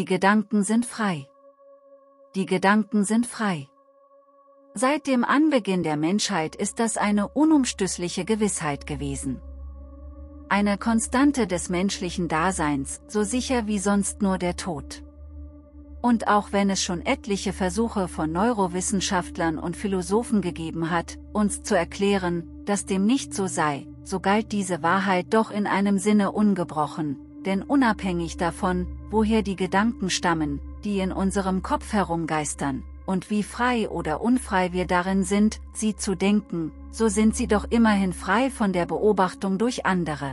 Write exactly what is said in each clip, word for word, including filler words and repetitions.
Gedanken sind frei. Die Gedanken sind frei. Seit dem Anbeginn der Menschheit ist das eine unumstößliche Gewissheit gewesen. Eine Konstante des menschlichen Daseins, so sicher wie sonst nur der Tod. Und auch wenn es schon etliche Versuche von Neurowissenschaftlern und Philosophen gegeben hat, uns zu erklären, dass dem nicht so sei, so galt diese Wahrheit doch in einem Sinne ungebrochen, denn unabhängig davon, woher die Gedanken stammen, die in unserem Kopf herumgeistern, und wie frei oder unfrei wir darin sind, sie zu denken, so sind sie doch immerhin frei von der Beobachtung durch andere.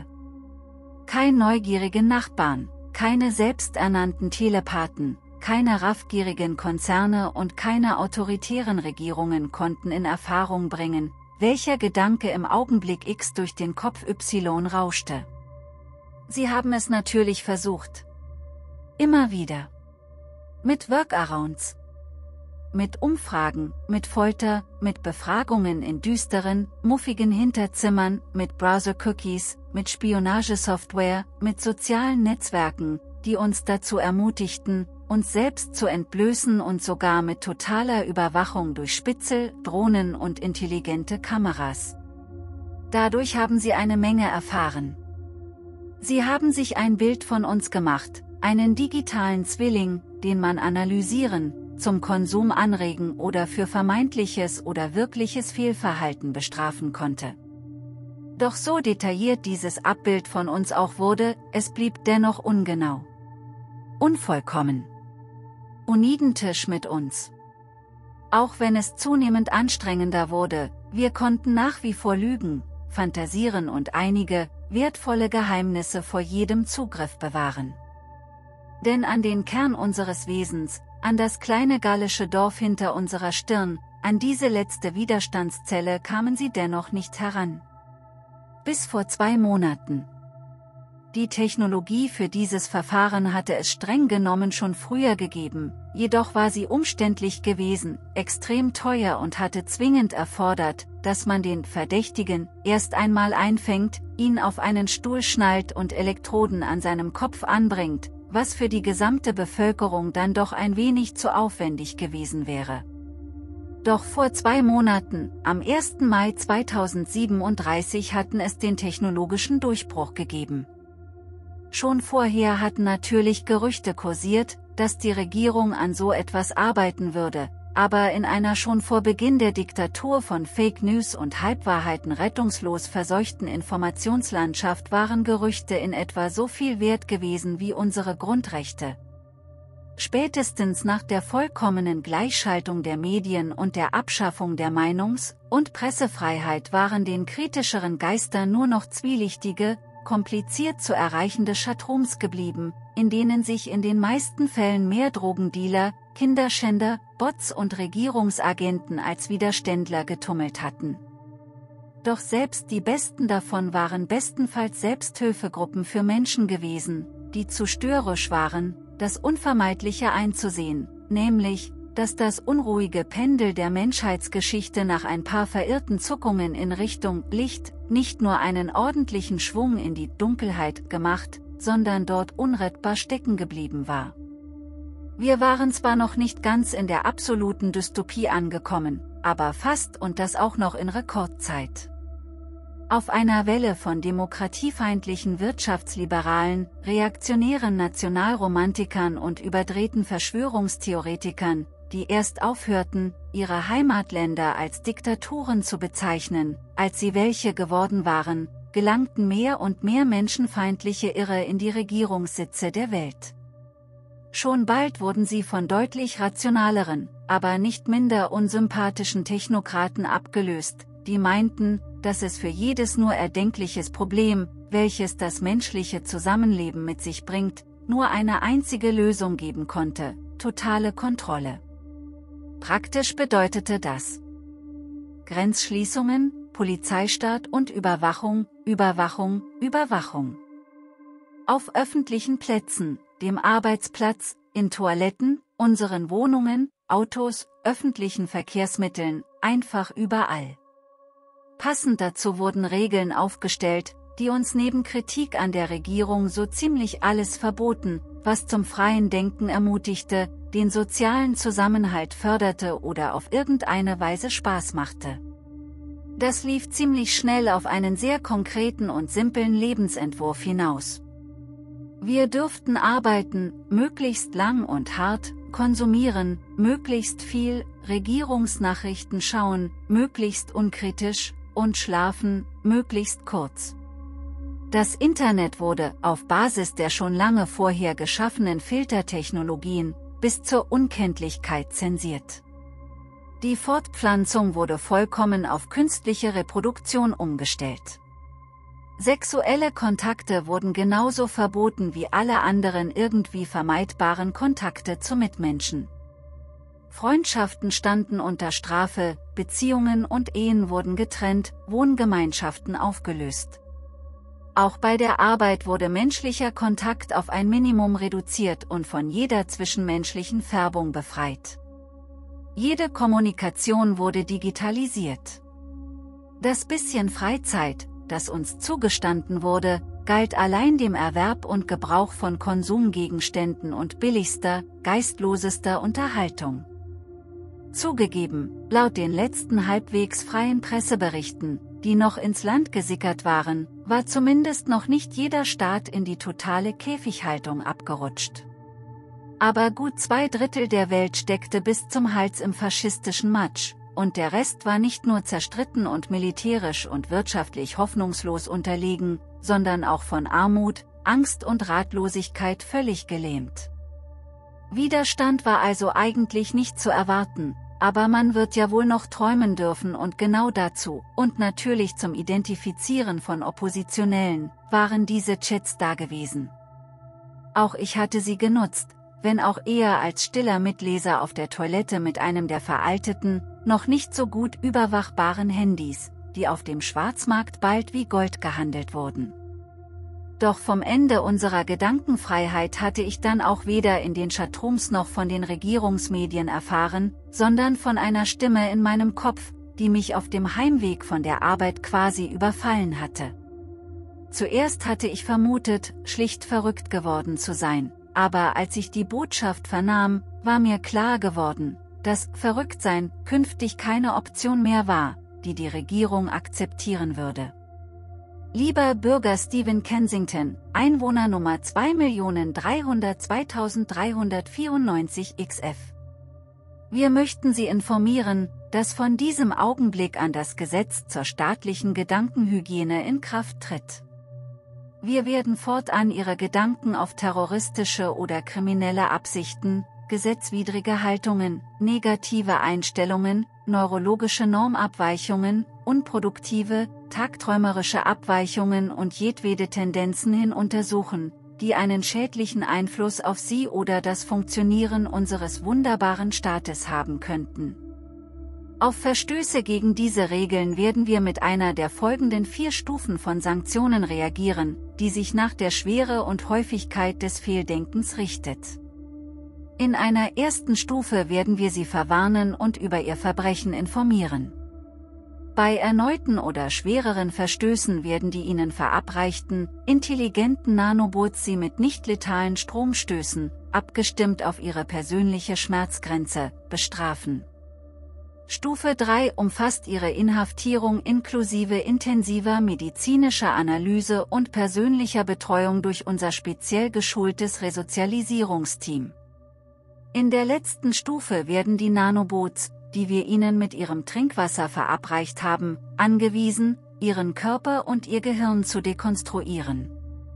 Kein neugierigen Nachbarn, keine selbsternannten Telepathen, keine raffgierigen Konzerne und keine autoritären Regierungen konnten in Erfahrung bringen, welcher Gedanke im Augenblick X durch den Kopf Y rauschte. Sie haben es natürlich versucht. Immer wieder. Mit Workarounds. Mit Umfragen, mit Folter, mit Befragungen in düsteren, muffigen Hinterzimmern, mit Browser-Cookies, mit Spionagesoftware, mit sozialen Netzwerken, die uns dazu ermutigten, uns selbst zu entblößen und sogar mit totaler Überwachung durch Spitzel, Drohnen und intelligente Kameras. Dadurch haben sie eine Menge erfahren. Sie haben sich ein Bild von uns gemacht, einen digitalen Zwilling, den man analysieren, zum Konsum anregen oder für vermeintliches oder wirkliches Fehlverhalten bestrafen konnte. Doch so detailliert dieses Abbild von uns auch wurde, es blieb dennoch ungenau. Unvollkommen. Unidentisch mit uns. Auch wenn es zunehmend anstrengender wurde, wir konnten nach wie vor lügen, fantasieren und einige, wertvolle Geheimnisse vor jedem Zugriff bewahren. Denn an den Kern unseres Wesens, an das kleine gallische Dorf hinter unserer Stirn, an diese letzte Widerstandszelle kamen sie dennoch nicht heran. Bis vor zwei Monaten. Die Technologie für dieses Verfahren hatte es streng genommen schon früher gegeben, jedoch war sie umständlich gewesen, extrem teuer und hatte zwingend erfordert, dass man den Verdächtigen erst einmal einfängt, ihn auf einen Stuhl schnallt und Elektroden an seinem Kopf anbringt, was für die gesamte Bevölkerung dann doch ein wenig zu aufwendig gewesen wäre. Doch vor zwei Monaten, am ersten Mai zweitausendsiebenunddreißig, hatten es den technologischen Durchbruch gegeben. Schon vorher hatten natürlich Gerüchte kursiert, dass die Regierung an so etwas arbeiten würde, aber in einer schon vor Beginn der Diktatur von Fake News und Halbwahrheiten rettungslos verseuchten Informationslandschaft waren Gerüchte in etwa so viel wert gewesen wie unsere Grundrechte. Spätestens nach der vollkommenen Gleichschaltung der Medien und der Abschaffung der Meinungs- und Pressefreiheit waren den kritischeren Geistern nur noch zwielichtige, kompliziert zu erreichende Chatrooms geblieben, in denen sich in den meisten Fällen mehr Drogendealer, Kinderschänder, Bots und Regierungsagenten als Widerständler getummelt hatten. Doch selbst die besten davon waren bestenfalls Selbsthilfegruppen für Menschen gewesen, die zu störrisch waren, das Unvermeidliche einzusehen, nämlich, dass das unruhige Pendel der Menschheitsgeschichte nach ein paar verirrten Zuckungen in Richtung Licht nicht nur einen ordentlichen Schwung in die Dunkelheit gemacht, sondern dort unrettbar stecken geblieben war. Wir waren zwar noch nicht ganz in der absoluten Dystopie angekommen, aber fast, und das auch noch in Rekordzeit. Auf einer Welle von demokratiefeindlichen Wirtschaftsliberalen, reaktionären Nationalromantikern und überdrehten Verschwörungstheoretikern, die erst aufhörten, ihre Heimatländer als Diktaturen zu bezeichnen, als sie welche geworden waren, gelangten mehr und mehr menschenfeindliche Irre in die Regierungssitze der Welt. Schon bald wurden sie von deutlich rationaleren, aber nicht minder unsympathischen Technokraten abgelöst, die meinten, dass es für jedes nur erdenkliches Problem, welches das menschliche Zusammenleben mit sich bringt, nur eine einzige Lösung geben konnte: totale Kontrolle. Praktisch bedeutete das Grenzschließungen, Polizeistaat und Überwachung, Überwachung, Überwachung. Auf öffentlichen Plätzen, dem Arbeitsplatz, in Toiletten, unseren Wohnungen, Autos, öffentlichen Verkehrsmitteln, einfach überall. Passend dazu wurden Regeln aufgestellt, die uns neben Kritik an der Regierung so ziemlich alles verboten, was zum freien Denken ermutigte, den sozialen Zusammenhalt förderte oder auf irgendeine Weise Spaß machte. Das lief ziemlich schnell auf einen sehr konkreten und simplen Lebensentwurf hinaus. Wir dürften arbeiten, möglichst lang und hart, konsumieren, möglichst viel, Regierungsnachrichten schauen, möglichst unkritisch, und schlafen, möglichst kurz. Das Internet wurde, auf Basis der schon lange vorher geschaffenen Filtertechnologien, bis zur Unkenntlichkeit zensiert. Die Fortpflanzung wurde vollkommen auf künstliche Reproduktion umgestellt. Sexuelle Kontakte wurden genauso verboten wie alle anderen irgendwie vermeidbaren Kontakte zu Mitmenschen. Freundschaften standen unter Strafe, Beziehungen und Ehen wurden getrennt, Wohngemeinschaften aufgelöst. Auch bei der Arbeit wurde menschlicher Kontakt auf ein Minimum reduziert und von jeder zwischenmenschlichen Färbung befreit. Jede Kommunikation wurde digitalisiert. Das bisschen Freizeit, das uns zugestanden wurde, galt allein dem Erwerb und Gebrauch von Konsumgegenständen und billigster, geistlosester Unterhaltung. Zugegeben, laut den letzten halbwegs freien Presseberichten, die noch ins Land gesickert waren, war zumindest noch nicht jeder Staat in die totale Käfighaltung abgerutscht. Aber gut zwei Drittel der Welt steckte bis zum Hals im faschistischen Matsch, und der Rest war nicht nur zerstritten und militärisch und wirtschaftlich hoffnungslos unterlegen, sondern auch von Armut, Angst und Ratlosigkeit völlig gelähmt. Widerstand war also eigentlich nicht zu erwarten, aber man wird ja wohl noch träumen dürfen und genau dazu, und natürlich zum Identifizieren von Oppositionellen, waren diese Chats da gewesen. Auch ich hatte sie genutzt, wenn auch eher als stiller Mitleser auf der Toilette mit einem der veralteten, noch nicht so gut überwachbaren Handys, die auf dem Schwarzmarkt bald wie Gold gehandelt wurden. Doch vom Ende unserer Gedankenfreiheit hatte ich dann auch weder in den Chatrooms noch von den Regierungsmedien erfahren, sondern von einer Stimme in meinem Kopf, die mich auf dem Heimweg von der Arbeit quasi überfallen hatte. Zuerst hatte ich vermutet, schlicht verrückt geworden zu sein, aber als ich die Botschaft vernahm, war mir klar geworden, dass Verrücktsein künftig keine Option mehr war, die die Regierung akzeptieren würde. Lieber Bürger Stephen Kensington, Einwohner Nummer zwei Millionen dreihundertzweitausenddreihundertvierundneunzig X F. Wir möchten Sie informieren, dass von diesem Augenblick an das Gesetz zur staatlichen Gedankenhygiene in Kraft tritt. Wir werden fortan Ihre Gedanken auf terroristische oder kriminelle Absichten, gesetzwidrige Haltungen, negative Einstellungen, neurologische Normabweichungen, unproduktive, tagträumerische Abweichungen und jedwede Tendenzen hin untersuchen, die einen schädlichen Einfluss auf Sie oder das Funktionieren unseres wunderbaren Staates haben könnten. Auf Verstöße gegen diese Regeln werden wir mit einer der folgenden vier Stufen von Sanktionen reagieren, die sich nach der Schwere und Häufigkeit des Fehldenkens richtet. In einer ersten Stufe werden wir Sie verwarnen und über Ihr Verbrechen informieren. Bei erneuten oder schwereren Verstößen werden die Ihnen verabreichten, intelligenten Nanobots Sie mit nicht letalen Stromstößen, abgestimmt auf Ihre persönliche Schmerzgrenze, bestrafen. Stufe drei umfasst Ihre Inhaftierung inklusive intensiver medizinischer Analyse und persönlicher Betreuung durch unser speziell geschultes Resozialisierungsteam. In der letzten Stufe werden die Nanobots, die wir Ihnen mit Ihrem Trinkwasser verabreicht haben, angewiesen, Ihren Körper und Ihr Gehirn zu dekonstruieren.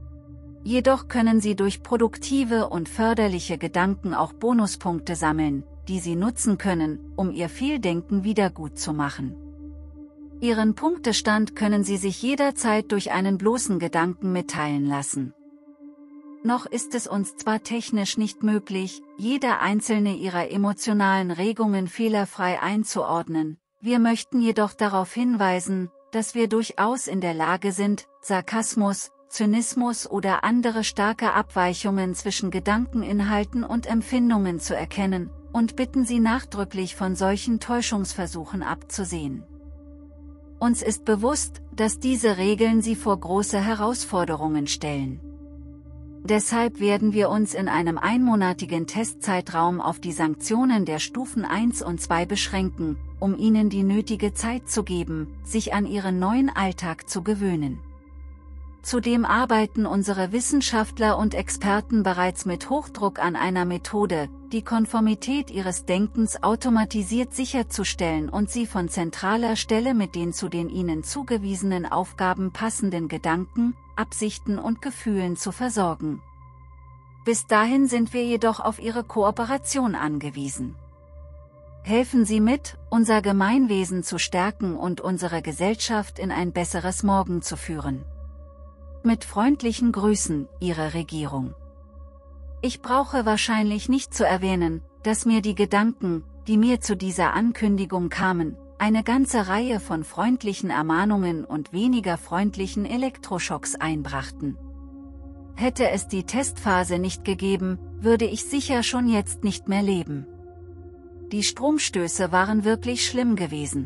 Jedoch können Sie durch produktive und förderliche Gedanken auch Bonuspunkte sammeln, die Sie nutzen können, um Ihr Fehldenken wiedergutzumachen. Ihren Punktestand können Sie sich jederzeit durch einen bloßen Gedanken mitteilen lassen. Noch ist es uns zwar technisch nicht möglich, jede einzelne Ihrer emotionalen Regungen fehlerfrei einzuordnen, wir möchten jedoch darauf hinweisen, dass wir durchaus in der Lage sind, Sarkasmus, Zynismus oder andere starke Abweichungen zwischen Gedankeninhalten und Empfindungen zu erkennen, und bitten Sie nachdrücklich von solchen Täuschungsversuchen abzusehen. Uns ist bewusst, dass diese Regeln Sie vor große Herausforderungen stellen. Deshalb werden wir uns in einem einmonatigen Testzeitraum auf die Sanktionen der Stufen eins und zwei beschränken, um ihnen die nötige Zeit zu geben, sich an ihren neuen Alltag zu gewöhnen. Zudem arbeiten unsere Wissenschaftler und Experten bereits mit Hochdruck an einer Methode, die Konformität ihres Denkens automatisiert sicherzustellen und sie von zentraler Stelle mit den zu den ihnen zugewiesenen Aufgaben passenden Gedanken, Absichten und Gefühlen zu versorgen. Bis dahin sind wir jedoch auf Ihre Kooperation angewiesen. Helfen Sie mit, unser Gemeinwesen zu stärken und unsere Gesellschaft in ein besseres Morgen zu führen. Mit freundlichen Grüßen, Ihre Regierung. Ich brauche wahrscheinlich nicht zu erwähnen, dass mir die Gedanken, die mir zu dieser Ankündigung kamen, eine ganze Reihe von freundlichen Ermahnungen und weniger freundlichen Elektroschocks einbrachten. Hätte es die Testphase nicht gegeben, würde ich sicher schon jetzt nicht mehr leben. Die Stromstöße waren wirklich schlimm gewesen.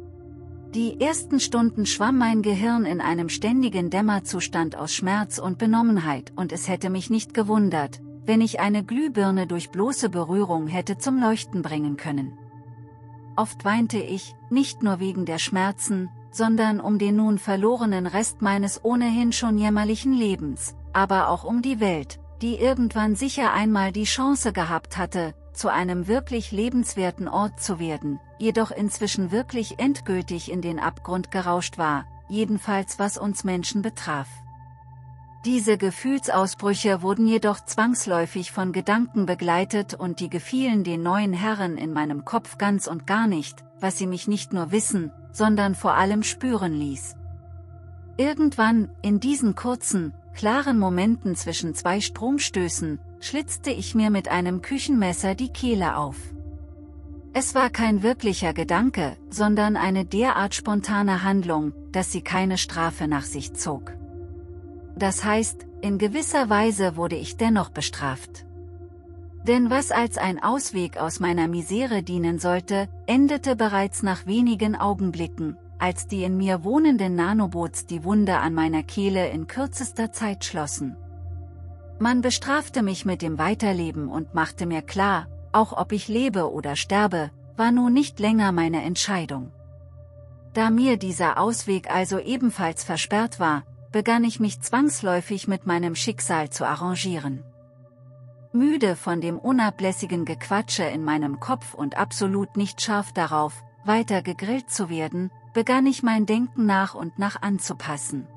Die ersten Stunden schwamm mein Gehirn in einem ständigen Dämmerzustand aus Schmerz und Benommenheit und es hätte mich nicht gewundert, wenn ich eine Glühbirne durch bloße Berührung hätte zum Leuchten bringen können. Oft weinte ich, nicht nur wegen der Schmerzen, sondern um den nun verlorenen Rest meines ohnehin schon jämmerlichen Lebens, aber auch um die Welt, die irgendwann sicher einmal die Chance gehabt hatte, zu einem wirklich lebenswerten Ort zu werden, jedoch inzwischen wirklich endgültig in den Abgrund gerauscht war, jedenfalls was uns Menschen betraf. Diese Gefühlsausbrüche wurden jedoch zwangsläufig von Gedanken begleitet und die gefielen den neuen Herren in meinem Kopf ganz und gar nicht, was sie mich nicht nur wissen, sondern vor allem spüren ließ. Irgendwann, in diesen kurzen, klaren Momenten zwischen zwei Stromstößen, schlitzte ich mir mit einem Küchenmesser die Kehle auf. Es war kein wirklicher Gedanke, sondern eine derart spontane Handlung, dass sie keine Strafe nach sich zog. Das heißt, in gewisser Weise wurde ich dennoch bestraft. Denn was als ein Ausweg aus meiner Misere dienen sollte, endete bereits nach wenigen Augenblicken, als die in mir wohnenden Nanobots die Wunde an meiner Kehle in kürzester Zeit schlossen. Man bestrafte mich mit dem Weiterleben und machte mir klar, auch ob ich lebe oder sterbe, war nun nicht länger meine Entscheidung. Da mir dieser Ausweg also ebenfalls versperrt war, begann ich mich zwangsläufig mit meinem Schicksal zu arrangieren. Müde von dem unablässigen Gequatsche in meinem Kopf und absolut nicht scharf darauf, weiter gegrillt zu werden, begann ich mein Denken nach und nach anzupassen.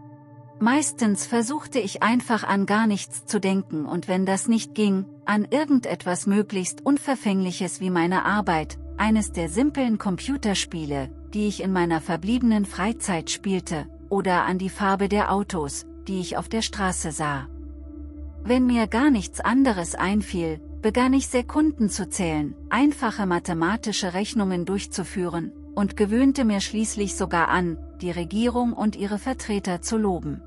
Meistens versuchte ich einfach an gar nichts zu denken und wenn das nicht ging, an irgendetwas möglichst Unverfängliches wie meine Arbeit, eines der simplen Computerspiele, die ich in meiner verbliebenen Freizeit spielte, oder an die Farbe der Autos, die ich auf der Straße sah. Wenn mir gar nichts anderes einfiel, begann ich Sekunden zu zählen, einfache mathematische Rechnungen durchzuführen, und gewöhnte mir schließlich sogar an, die Regierung und ihre Vertreter zu loben.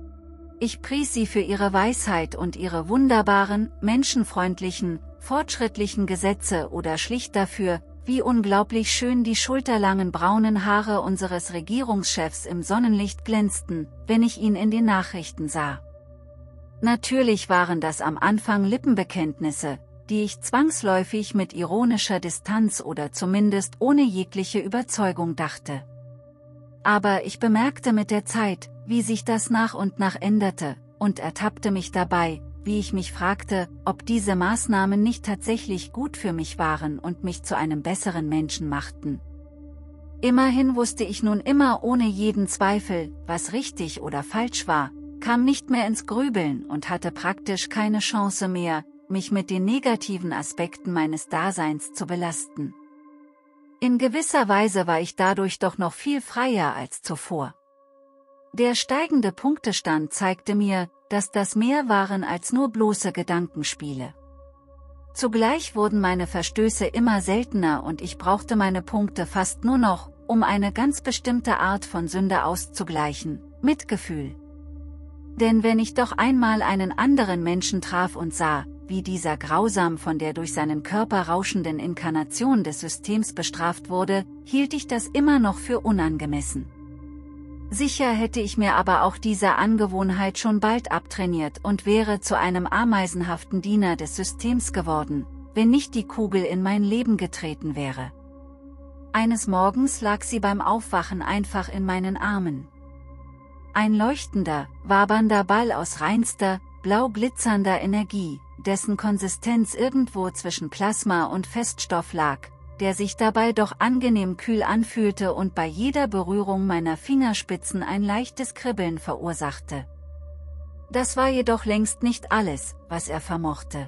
Ich pries sie für ihre Weisheit und ihre wunderbaren, menschenfreundlichen, fortschrittlichen Gesetze oder schlicht dafür, wie unglaublich schön die schulterlangen braunen Haare unseres Regierungschefs im Sonnenlicht glänzten, wenn ich ihn in den Nachrichten sah. Natürlich waren das am Anfang Lippenbekenntnisse, die ich zwangsläufig mit ironischer Distanz oder zumindest ohne jegliche Überzeugung dachte. Aber ich bemerkte mit der Zeit, wie sich das nach und nach änderte, und ertappte mich dabei, wie ich mich fragte, ob diese Maßnahmen nicht tatsächlich gut für mich waren und mich zu einem besseren Menschen machten. Immerhin wusste ich nun immer ohne jeden Zweifel, was richtig oder falsch war, kam nicht mehr ins Grübeln und hatte praktisch keine Chance mehr, mich mit den negativen Aspekten meines Daseins zu belasten. In gewisser Weise war ich dadurch doch noch viel freier als zuvor. Der steigende Punktestand zeigte mir, dass das mehr waren als nur bloße Gedankenspiele. Zugleich wurden meine Verstöße immer seltener und ich brauchte meine Punkte fast nur noch, um eine ganz bestimmte Art von Sünde auszugleichen, Mitgefühl. Denn wenn ich doch einmal einen anderen Menschen traf und sah, wie dieser grausam von der durch seinen Körper rauschenden Inkarnation des Systems bestraft wurde, hielt ich das immer noch für unangemessen. Sicher hätte ich mir aber auch diese Angewohnheit schon bald abtrainiert und wäre zu einem ameisenhaften Diener des Systems geworden, wenn nicht die Kugel in mein Leben getreten wäre. Eines Morgens lag sie beim Aufwachen einfach in meinen Armen. Ein leuchtender, wabernder Ball aus reinster, blau glitzernder Energie, dessen Konsistenz irgendwo zwischen Plasma und Feststoff lag, der sich dabei doch angenehm kühl anfühlte und bei jeder Berührung meiner Fingerspitzen ein leichtes Kribbeln verursachte. Das war jedoch längst nicht alles, was er vermochte.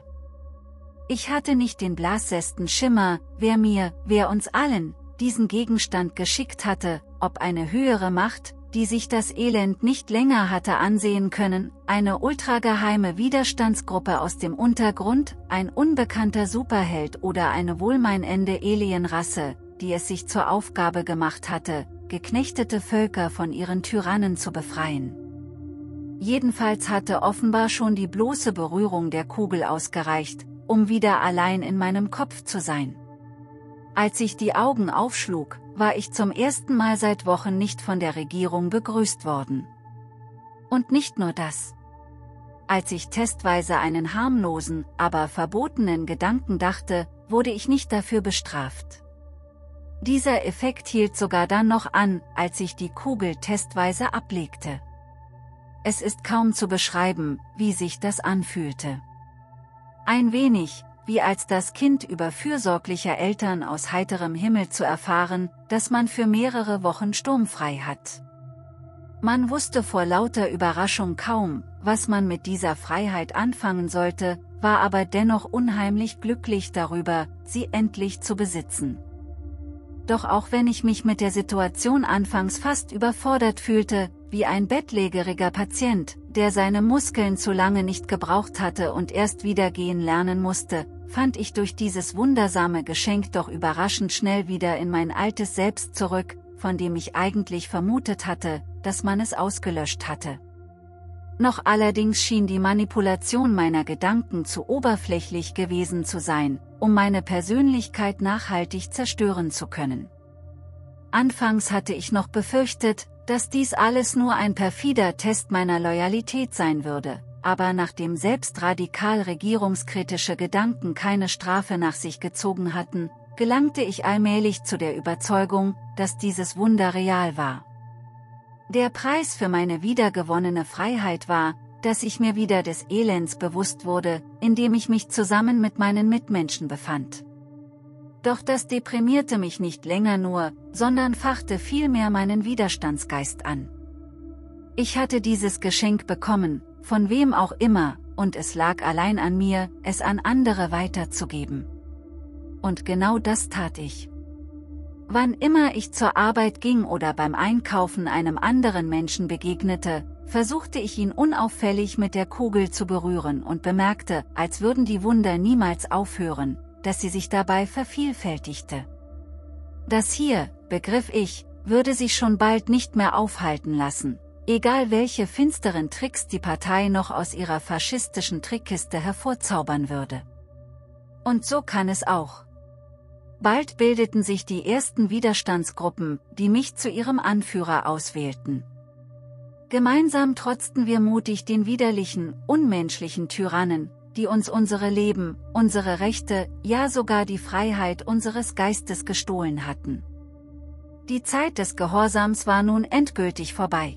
Ich hatte nicht den blassesten Schimmer, wer mir, wer uns allen, diesen Gegenstand geschickt hatte, ob eine höhere Macht, die sich das Elend nicht länger hatte ansehen können, eine ultrageheime Widerstandsgruppe aus dem Untergrund, ein unbekannter Superheld oder eine wohlmeinende Alienrasse, die es sich zur Aufgabe gemacht hatte, geknechtete Völker von ihren Tyrannen zu befreien. Jedenfalls hatte offenbar schon die bloße Berührung der Kugel ausgereicht, um wieder allein in meinem Kopf zu sein. Als ich die Augen aufschlug, war ich zum ersten Mal seit Wochen nicht von der Regierung begrüßt worden. Und nicht nur das. Als ich testweise einen harmlosen, aber verbotenen Gedanken dachte, wurde ich nicht dafür bestraft. Dieser Effekt hielt sogar dann noch an, als ich die Kugel testweise ablegte. Es ist kaum zu beschreiben, wie sich das anfühlte. Ein wenig, wie als das Kind über fürsorglicher Eltern aus heiterem Himmel zu erfahren, dass man für mehrere Wochen sturmfrei hat. Man wusste vor lauter Überraschung kaum, was man mit dieser Freiheit anfangen sollte, war aber dennoch unheimlich glücklich darüber, sie endlich zu besitzen. Doch auch wenn ich mich mit der Situation anfangs fast überfordert fühlte, wie ein bettlägeriger Patient, der seine Muskeln zu lange nicht gebraucht hatte und erst wieder gehen lernen musste, fand ich durch dieses wundersame Geschenk doch überraschend schnell wieder in mein altes Selbst zurück, von dem ich eigentlich vermutet hatte, dass man es ausgelöscht hatte. Noch allerdings schien die Manipulation meiner Gedanken zu oberflächlich gewesen zu sein, um meine Persönlichkeit nachhaltig zerstören zu können. Anfangs hatte ich noch befürchtet, dass dies alles nur ein perfider Test meiner Loyalität sein würde, aber nachdem selbst radikal regierungskritische Gedanken keine Strafe nach sich gezogen hatten, gelangte ich allmählich zu der Überzeugung, dass dieses Wunder real war. Der Preis für meine wiedergewonnene Freiheit war, dass ich mir wieder des Elends bewusst wurde, in dem ich mich zusammen mit meinen Mitmenschen befand. Doch das deprimierte mich nicht länger nur, sondern fachte vielmehr meinen Widerstandsgeist an. Ich hatte dieses Geschenk bekommen, von wem auch immer, und es lag allein an mir, es an andere weiterzugeben. Und genau das tat ich. Wann immer ich zur Arbeit ging oder beim Einkaufen einem anderen Menschen begegnete, versuchte ich ihn unauffällig mit der Kugel zu berühren und bemerkte, als würden die Wunder niemals aufhören, dass sie sich dabei vervielfältigte. Das hier, begriff ich, würde sich schon bald nicht mehr aufhalten lassen, egal welche finsteren Tricks die Partei noch aus ihrer faschistischen Trickkiste hervorzaubern würde. Und so kann es auch. Bald bildeten sich die ersten Widerstandsgruppen, die mich zu ihrem Anführer auswählten. Gemeinsam trotzten wir mutig den widerlichen, unmenschlichen Tyrannen, die uns unsere Leben, unsere Rechte, ja sogar die Freiheit unseres Geistes gestohlen hatten. Die Zeit des Gehorsams war nun endgültig vorbei.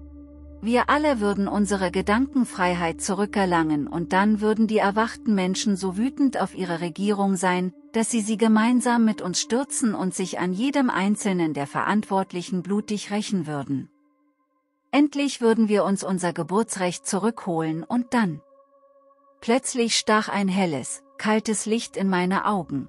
Wir alle würden unsere Gedankenfreiheit zurückerlangen und dann würden die erwachten Menschen so wütend auf ihre Regierung sein, dass sie sie gemeinsam mit uns stürzen und sich an jedem einzelnen der Verantwortlichen blutig rächen würden. Endlich würden wir uns unser Geburtsrecht zurückholen und dann. Plötzlich stach ein helles, kaltes Licht in meine Augen.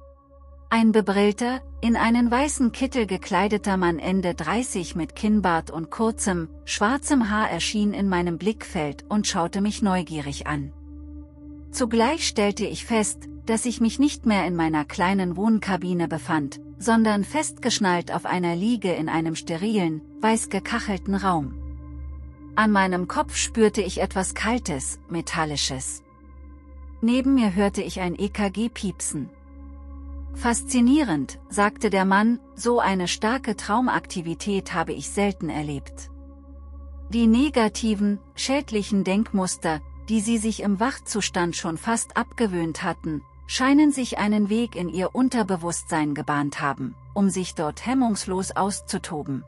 Ein bebrillter, in einen weißen Kittel gekleideter Mann Ende dreißig mit Kinnbart und kurzem, schwarzem Haar erschien in meinem Blickfeld und schaute mich neugierig an. Zugleich stellte ich fest, dass ich mich nicht mehr in meiner kleinen Wohnkabine befand, sondern festgeschnallt auf einer Liege in einem sterilen, weiß gekachelten Raum. An meinem Kopf spürte ich etwas Kaltes, Metallisches. Neben mir hörte ich ein E K G piepsen. Faszinierend, sagte der Mann, so eine starke Traumaktivität habe ich selten erlebt. Die negativen, schädlichen Denkmuster, die Sie sich im Wachzustand schon fast abgewöhnt hatten, scheinen sich einen Weg in Ihr Unterbewusstsein gebahnt haben, um sich dort hemmungslos auszutoben.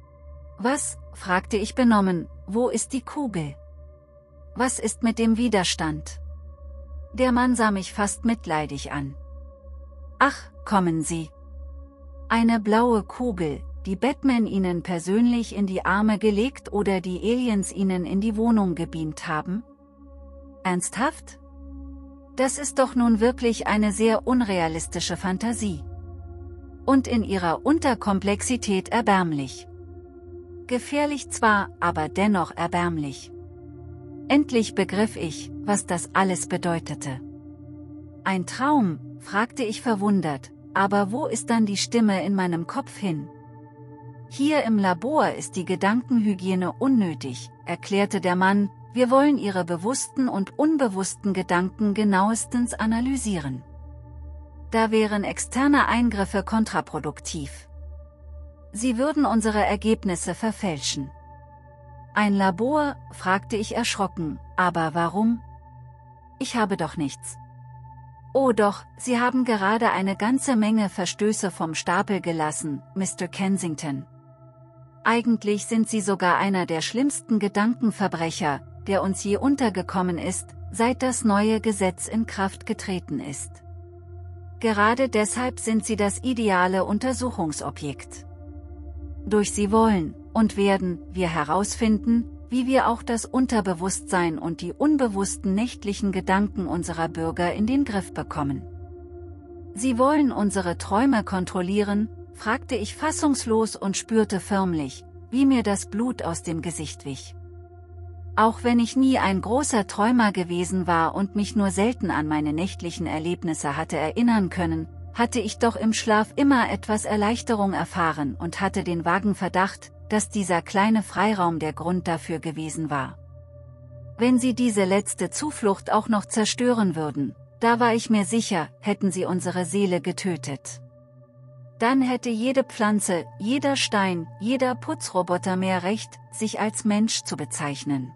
Was, fragte ich benommen, wo ist die Kugel? Was ist mit dem Widerstand? Der Mann sah mich fast mitleidig an. Ach, kommen Sie. Eine blaue Kugel, die Batman Ihnen persönlich in die Arme gelegt oder die Aliens Ihnen in die Wohnung gebeamt haben? Ernsthaft? Das ist doch nun wirklich eine sehr unrealistische Fantasie. Und in ihrer Unterkomplexität erbärmlich. Gefährlich zwar, aber dennoch erbärmlich. Endlich begriff ich, was das alles bedeutete. Ein Traum, fragte ich verwundert, aber wo ist dann die Stimme in meinem Kopf hin? Hier im Labor ist die Gedankenhygiene unnötig, erklärte der Mann, wir wollen Ihre bewussten und unbewussten Gedanken genauestens analysieren. Da wären externe Eingriffe kontraproduktiv. Sie würden unsere Ergebnisse verfälschen. Ein Labor, fragte ich erschrocken, aber warum? Ich habe doch nichts. Oh doch, Sie haben gerade eine ganze Menge Verstöße vom Stapel gelassen, Mister Kensington. Eigentlich sind Sie sogar einer der schlimmsten Gedankenverbrecher, der uns je untergekommen ist, seit das neue Gesetz in Kraft getreten ist. Gerade deshalb sind Sie das ideale Untersuchungsobjekt. Durch Sie wollen und werden wir herausfinden, wie wir auch das Unterbewusstsein und die unbewussten nächtlichen Gedanken unserer Bürger in den Griff bekommen. Sie wollen unsere Träume kontrollieren, fragte ich fassungslos und spürte förmlich, wie mir das Blut aus dem Gesicht wich. Auch wenn ich nie ein großer Träumer gewesen war und mich nur selten an meine nächtlichen Erlebnisse hatte erinnern können, hatte ich doch im Schlaf immer etwas Erleichterung erfahren und hatte den vagen Verdacht, dass dieser kleine Freiraum der Grund dafür gewesen war. Wenn Sie diese letzte Zuflucht auch noch zerstören würden, da war ich mir sicher, hätten Sie unsere Seele getötet. Dann hätte jede Pflanze, jeder Stein, jeder Putzroboter mehr Recht, sich als Mensch zu bezeichnen.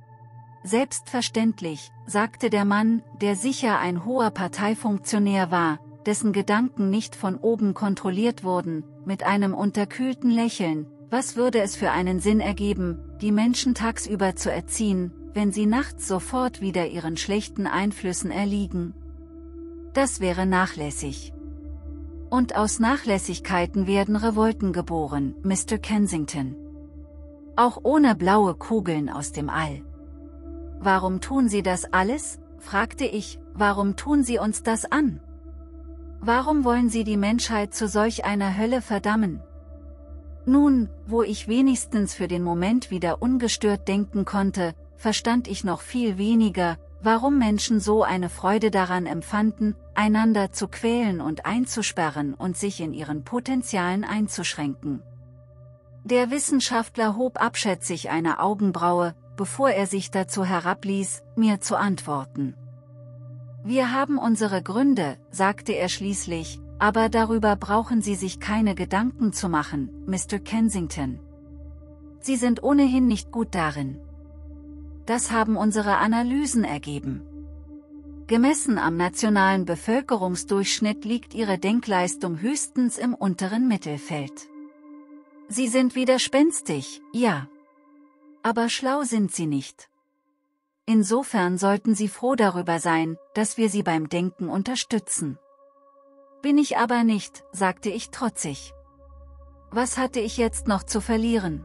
Selbstverständlich, sagte der Mann, der sicher ein hoher Parteifunktionär war, dessen Gedanken nicht von oben kontrolliert wurden, mit einem unterkühlten Lächeln. Was würde es für einen Sinn ergeben, die Menschen tagsüber zu erziehen, wenn sie nachts sofort wieder ihren schlechten Einflüssen erliegen? Das wäre nachlässig. Und aus Nachlässigkeiten werden Revolten geboren, Mister Kensington. Auch ohne blaue Kugeln aus dem All. Warum tun Sie das alles? Fragte ich, warum tun Sie uns das an? Warum wollen Sie die Menschheit zu solch einer Hölle verdammen? Nun, wo ich wenigstens für den Moment wieder ungestört denken konnte, verstand ich noch viel weniger, warum Menschen so eine Freude daran empfanden, einander zu quälen und einzusperren und sich in ihren Potenzialen einzuschränken. Der Wissenschaftler hob abschätzig eine Augenbraue, bevor er sich dazu herabließ, mir zu antworten. Wir haben unsere Gründe, sagte er schließlich, aber darüber brauchen Sie sich keine Gedanken zu machen, Mister Kensington. Sie sind ohnehin nicht gut darin. Das haben unsere Analysen ergeben. Gemessen am nationalen Bevölkerungsdurchschnitt liegt Ihre Denkleistung höchstens im unteren Mittelfeld. Sie sind widerspenstig, ja. Aber schlau sind Sie nicht. Insofern sollten Sie froh darüber sein, dass wir Sie beim Denken unterstützen. Bin ich aber nicht, sagte ich trotzig. Was hatte ich jetzt noch zu verlieren?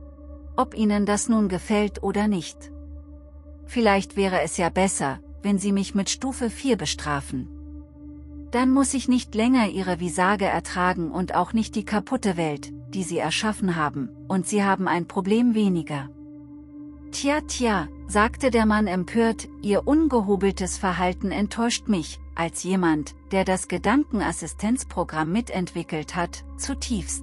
Ob Ihnen das nun gefällt oder nicht. Vielleicht wäre es ja besser, wenn Sie mich mit Stufe vier bestrafen. Dann muss ich nicht länger Ihre Visage ertragen und auch nicht die kaputte Welt, die Sie erschaffen haben, und Sie haben ein Problem weniger. Tja, tja, sagte der Mann empört, Ihr ungehobeltes Verhalten enttäuscht mich, als jemand, der das Gedankenassistenzprogramm mitentwickelt hat, zutiefst.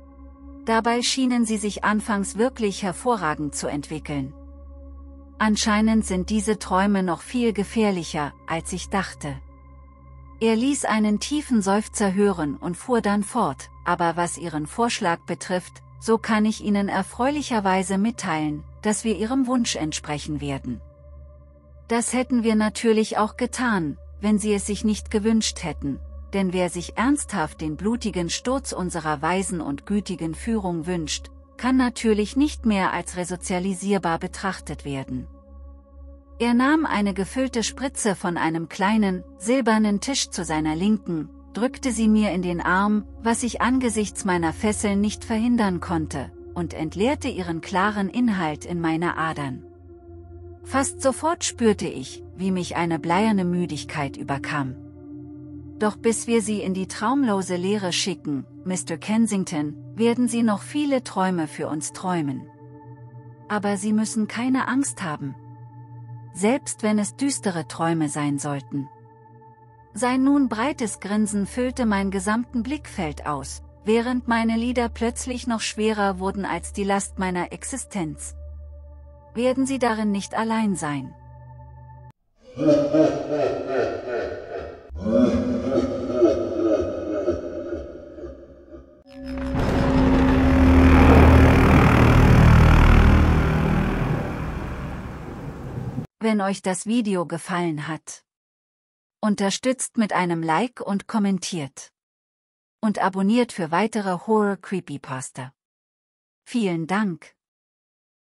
Dabei schienen Sie sich anfangs wirklich hervorragend zu entwickeln. Anscheinend sind diese Träume noch viel gefährlicher, als ich dachte. Er ließ einen tiefen Seufzer hören und fuhr dann fort, aber was Ihren Vorschlag betrifft, so kann ich Ihnen erfreulicherweise mitteilen, dass wir Ihrem Wunsch entsprechen werden. Das hätten wir natürlich auch getan, wenn Sie es sich nicht gewünscht hätten, denn wer sich ernsthaft den blutigen Sturz unserer weisen und gütigen Führung wünscht, kann natürlich nicht mehr als resozialisierbar betrachtet werden. Er nahm eine gefüllte Spritze von einem kleinen, silbernen Tisch zu seiner Linken, drückte sie mir in den Arm, was ich angesichts meiner Fesseln nicht verhindern konnte, und entleerte ihren klaren Inhalt in meine Adern. Fast sofort spürte ich, wie mich eine bleierne Müdigkeit überkam. Doch bis wir Sie in die traumlose Leere schicken, Mister Kensington, werden Sie noch viele Träume für uns träumen. Aber Sie müssen keine Angst haben. Selbst wenn es düstere Träume sein sollten. Sein nun breites Grinsen füllte mein gesamten Blickfeld aus, während meine Lider plötzlich noch schwerer wurden als die Last meiner Existenz. Werden Sie darin nicht allein sein. Wenn euch das Video gefallen hat, unterstützt mit einem Like und kommentiert. Und abonniert für weitere Horror-Creepypasta. Vielen Dank.